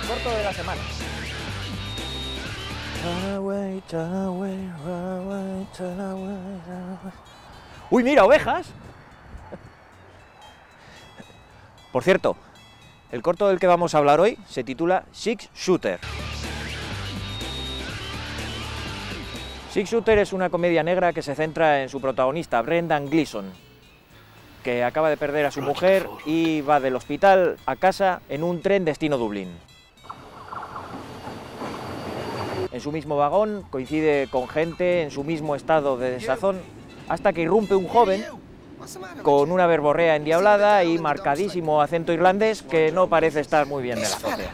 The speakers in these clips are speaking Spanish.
corto de la semana. ¡Uy, mira, ovejas! Por cierto, el corto del que vamos a hablar hoy se titula Six Shooter. Six Shooter es una comedia negra que se centra en su protagonista, Brendan Gleeson, que acaba de perder a su mujer y va del hospital a casa en un tren destino Dublín. En su mismo vagón coincide con gente en su mismo estado de desazón, hasta que irrumpe un joven con una verborrea endiablada y marcadísimo acento irlandés que no parece estar muy bien de la azotea.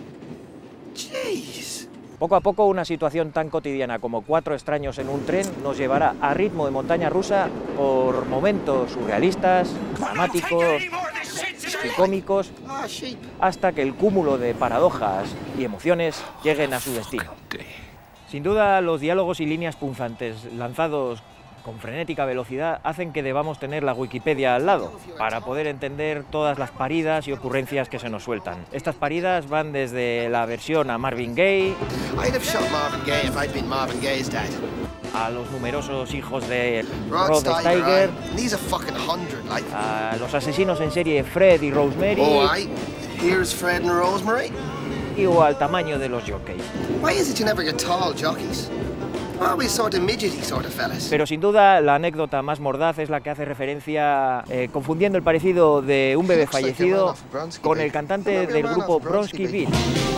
Poco a poco, una situación tan cotidiana como 4 extraños en un tren nos llevará a ritmo de montaña rusa por momentos surrealistas, dramáticos y cómicos, hasta que el cúmulo de paradojas y emociones lleguen a su destino. Sin duda, los diálogos y líneas punzantes lanzados con frenética velocidad hacen que debamos tener la Wikipedia al lado para poder entender todas las paridas y ocurrencias que se nos sueltan. Estas paridas van desde la versión a Marvin Gaye, a los numerosos hijos de Rod Steiger, a los asesinos en serie Fred y Rosemary, y o al tamaño de los jockeys. Pero sin duda la anécdota más mordaz es la que hace referencia, confundiendo el parecido de un bebé fallecido con el cantante del grupo Bronski Beat.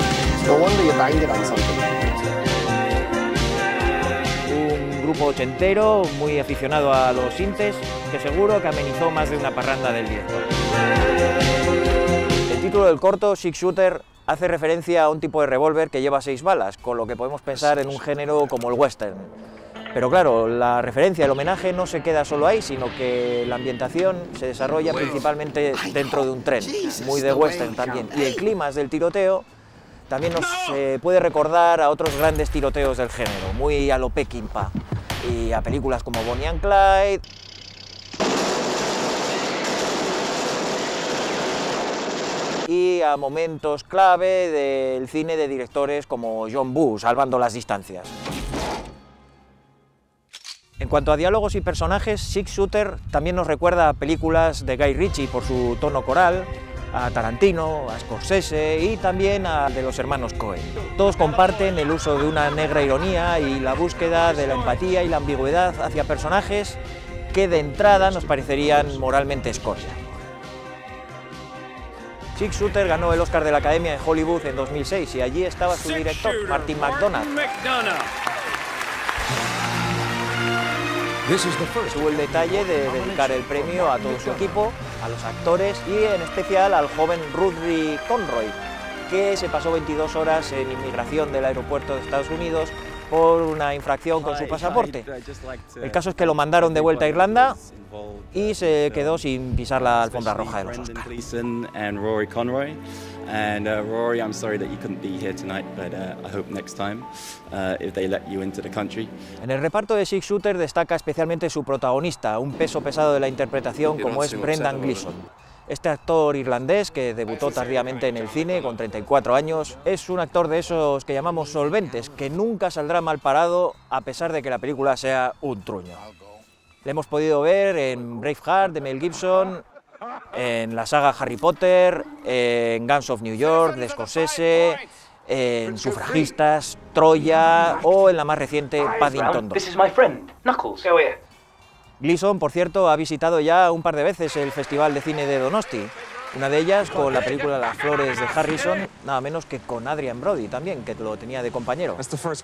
Un grupo ochentero muy aficionado a los sintes, que seguro que amenizó más de una parranda del director. El título del corto, Six Shooter, hace referencia a un tipo de revólver que lleva 6 balas, con lo que podemos pensar en un género como el western. Pero claro, la referencia, el homenaje no se queda solo ahí, sino que la ambientación se desarrolla principalmente dentro de un tren, muy de western también. Y el clímax del tiroteo también nos puede recordar a otros grandes tiroteos del género, muy a lo Peckinpah, y a películas como Bonnie and Clyde, y a momentos clave del cine de directores como John Woo, salvando las distancias. En cuanto a diálogos y personajes, Six Shooter también nos recuerda a películas de Guy Ritchie por su tono coral, a Tarantino, a Scorsese y también a de los hermanos Coen. Todos comparten el uso de una negra ironía y la búsqueda de la empatía y la ambigüedad hacia personajes que de entrada nos parecerían moralmente escoria. Six Shooter ganó el Oscar de la Academia de Hollywood en 2006 y allí estaba su director, Martin McDonagh. Tuvo el detalle de dedicar el premio a todo su equipo, a los actores y en especial al joven Rudy Conroy, que se pasó 22 horas en inmigración del aeropuerto de Estados Unidos por una infracción con su pasaporte. El caso es que lo mandaron de vuelta a Irlanda y se quedó sin pisar la alfombra roja de los Oscars. And Rory, I'm sorry that you couldn't be here tonight, but I hope next time if they let you into the country. En el reparto de Six Shooter destaca especialmente su protagonista, un peso pesado de la interpretación como es Brendan Gleeson. Este actor irlandés, que debutó tardíamente en el cine con 34 años, es un actor de esos que llamamos solventes, que nunca saldrá mal parado a pesar de que la película sea un truño. Le hemos podido ver en Braveheart de Mel Gibson, en la saga Harry Potter, en Guns of New York de Scorsese, en Sufragistas, Troya o en la más reciente Paddington 2. Gleeson, por cierto, ha visitado ya un par de veces el Festival de Cine de Donosti, una de ellas con la película Las Flores de Harrison, nada menos que con Adrian Brody también, que lo tenía de compañero.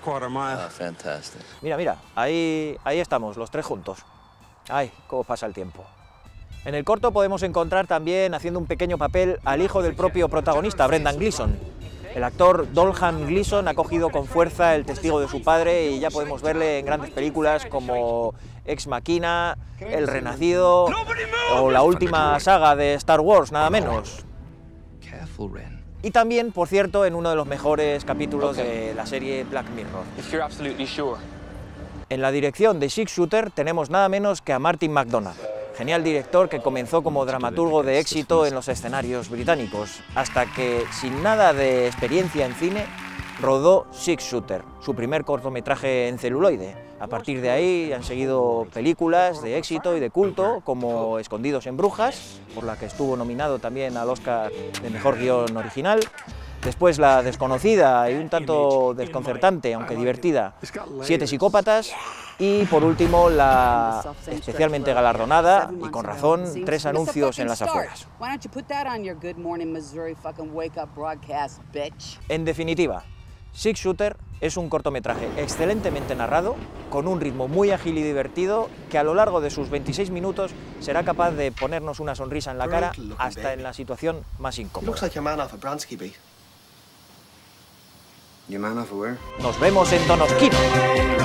Mira, mira, ahí estamos, los 3 juntos. Ay, cómo pasa el tiempo. En el corto podemos encontrar también, haciendo un pequeño papel, al hijo del propio protagonista, Brendan Gleeson. El actor Dolhan Gleeson ha cogido con fuerza el testigo de su padre y ya podemos verle en grandes películas como Ex Machina, El Renacido o la última saga de Star Wars, nada menos. Y también, por cierto, en uno de los mejores capítulos de la serie Black Mirror. En la dirección de Six Shooter tenemos nada menos que a Martin McDonagh. Genial director que comenzó como dramaturgo de éxito en los escenarios británicos, hasta que, sin nada de experiencia en cine, rodó Six Shooter, su primer cortometraje en celuloide. A partir de ahí han seguido películas de éxito y de culto, como Escondidos en Brujas, por la que estuvo nominado también al Oscar de Mejor Guión Original. Después la desconocida y un tanto desconcertante, aunque divertida, Siete Psicópatas. Y por último, la especialmente galardonada, y con razón, Tres anuncios en las afueras. En definitiva, Six Shooter es un cortometraje excelentemente narrado, con un ritmo muy ágil y divertido, que a lo largo de sus 26 minutos será capaz de ponernos una sonrisa en la cara hasta en la situación más incómoda. Nos vemos en Donoskino.